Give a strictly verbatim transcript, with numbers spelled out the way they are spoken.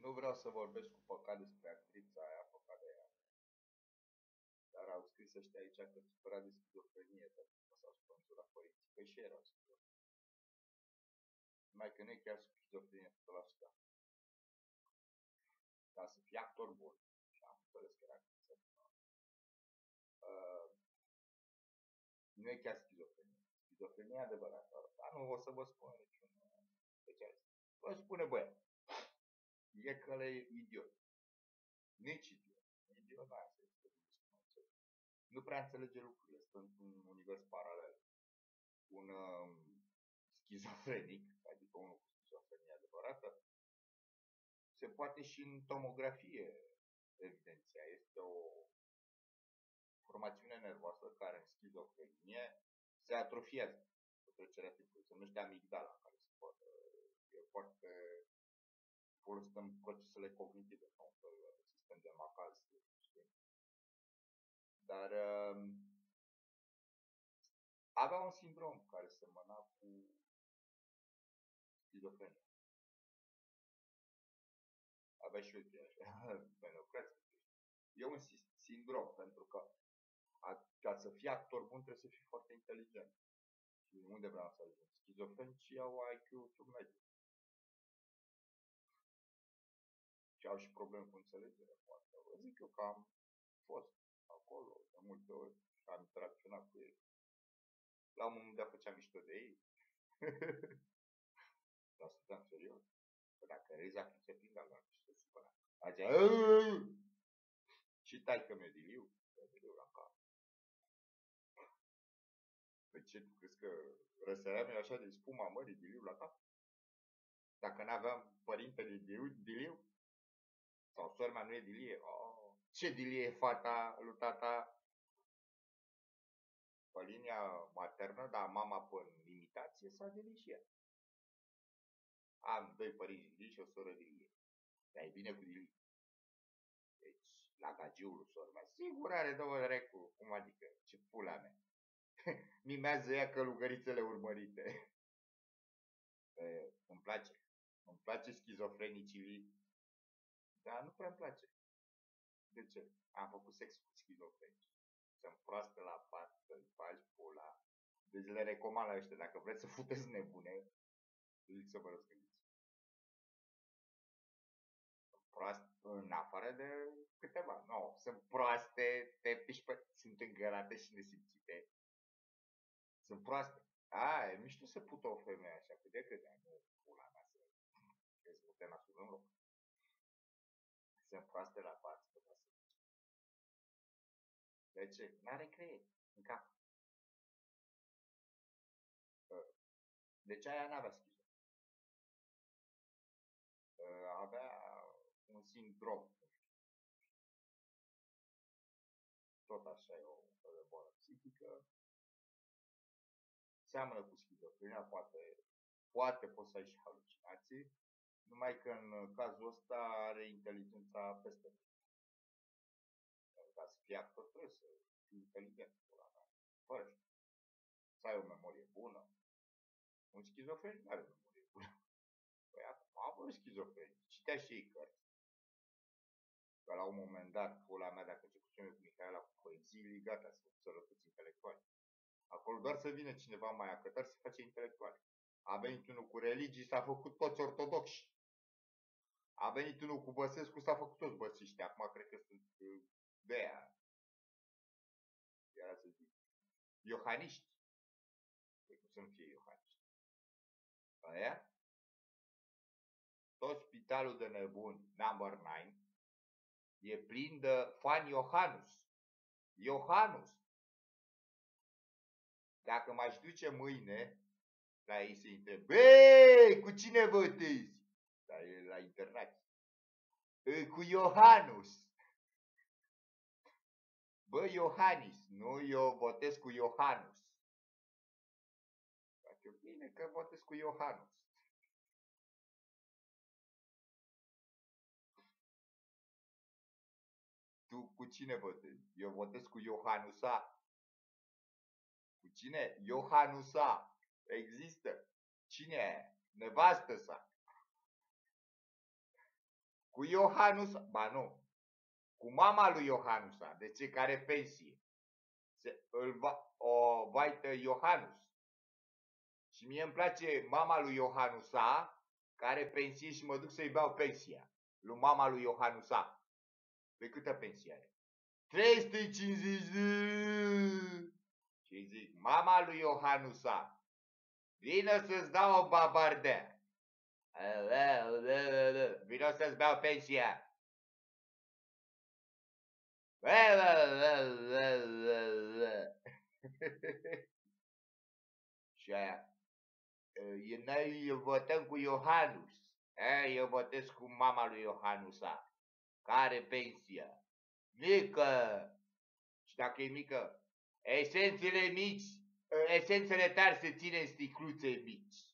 Nu vreau să vorbesc cu păcat despre actrița aia, păcat de ea. Dar au scris ăștia aici că supărat de schizofrenie, pentru că s-au spânzurat părinții. Păi și erau schizofrenie. Numai că nu e chiar schizofrenie o sută la sută. Ca să fie actor bun. Și am înțeles că era actriță. Uh, nu e chiar schizofrenie. Schizofrenie adevărată. Dar nu o să vă spun niciun specialist. Vă spune băiat. E că e idiot. Nici idiot. Idiot, da, asta este. Nu prea înțelege lucrurile. Stă într-un univers paralel. Un um, schizofrenic, adică unul cu schizofrenie adevărată, se poate și în tomografie evidenția. Este o formațiune nervoasă care în schizofrenie se atrofiază cu trecerea timpului. Se numește amigdala, care se poate, e foarte folosită în procesele cognitive, ca un fel de sistem de macaz, știi? Dar um, avea un sindrom care semăna cu schizofrenia. Avea și eu așa, e un sindrom, pentru că a, ca să fii actor bun trebuie să fii foarte inteligent. Și unde vreau să ajung? Schizofrenicii au I Q submediu. Și au și probleme cu înțelegerea. Poate. Vă zic eu că am fost acolo de multe ori și am interacționat cu ei. La un moment dat făceam mișto de ei. Dar stăteam serios. Că dacă râzi acum se prind la și se supăra. Azia, și taică meu Diliu, Diliu la cap. Pe ce, tu crezi că răsăream eu așa de spuma mării Diliu la cap? Dacă n-aveam părintele Diliu, Diliu? Sau sora mea nu e Dilie? Oh, ce Dilie e fata lui tata? Pe linia maternă, dar mama pe imitație s-a Dilie și ea. Am doi părinți Dilie și o soră Dilie. Dar e bine cu Dilie. Deci, la gagiul lui sora mea, sigur are două recu. Cum adică? Ce pula mea? Mimează ea călugărițele urmărite. E, îmi place. Îmi place schizofrenicii. Dar nu prea îmi place. De ce? Am făcut sex cu schizofrenici. Sunt proaste la pat, să-i faci pula. Deci le recomand la ăștia. Dacă vreți să futeți nebune, zic să vă răzgândiți. Sunt proaste, în afară de câteva. Nu, no, sunt proaste, te piși pe... Sunt îngărate și nesimțite. Sunt proaste. A, e mișto să pută o femeie așa, cât de cât de nu pula mea să crezi pute nasul în loc. Sunt proaste la pat, să vă să De ce? N-are creier în cap. Deci aia n-avea schiză. Avea un sindrom. Tot așa e o fel de boală psihică. Seamănă cu schizofrenia, poate, poate poți să ai și halucinații, numai că în cazul ăsta are inteligența peste tot. Ca să fii actor trebuie să fii inteligent, fără știu. Să ai o memorie bună. Un schizofren nu are o memorie bună. Păi acum am avut schizofreni. Citea și ei cărți. Că la un moment dat, pula mea, dacă ce cu Mihaela cu poezii, gata, să sărătuți intelectuali. Acolo doar să vină cineva mai acătar să face intelectuali. A venit unul cu religii, s-a făcut toți ortodoxi. A venit unul cu Băsescu, s-a făcut toți băsiști. Acum cred că sunt de aia. Era să zic. Iohaniști. Păi cum să nu fie iohaniști? Aia? Tot spitalul de nebuni, number nine, e plin de fan Iohanus. Iohanus. Dacă m-aș duce mâine la ei să întreb, băi, cu cine votezi? Dar e la internat. Cu Iohanus. Bă, Iohannis, nu eu votez cu Iohanus. Face bine că votez cu Iohanus. Tu cu cine votezi? Eu votez cu Iohanusa. Cu cine? Iohanusa. Există. Cine e? Nevastă sa. Cu Iohanus, ba nu, cu mama lui Iohanusa, de ce care pensie. Se, îl va, o vaită Iohanus. Și mie îmi place mama lui Iohanusa, care pensie și mă duc să-i beau pensia. Lui mama lui Iohanusa. Pe câtă pensie are? trei sute cincizeci de... Și zic, mama lui Iohanusa, vină să-ți dau o babardea. Vină să-ți beau pensia. Și aia, noi votăm cu Iohanus. Eu votez cu mama lui Iohanusa. Care pensia? Mică. Și dacă e mică, esențele mici, esențele tari se ține în sticluțe mici.